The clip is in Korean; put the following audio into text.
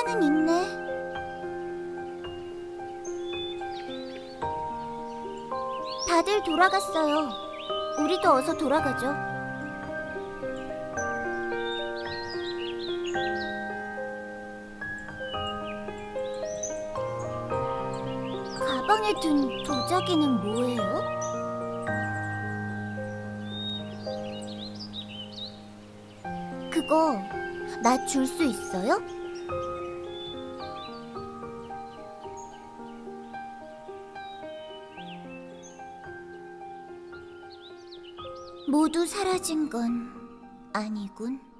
차는 있네. 다들 돌아갔어요. 우리도 어서 돌아가죠. 가방에 든 도자기는 뭐예요? 그거 나 줄 수 있어요? 모두 사라진 건 아니군.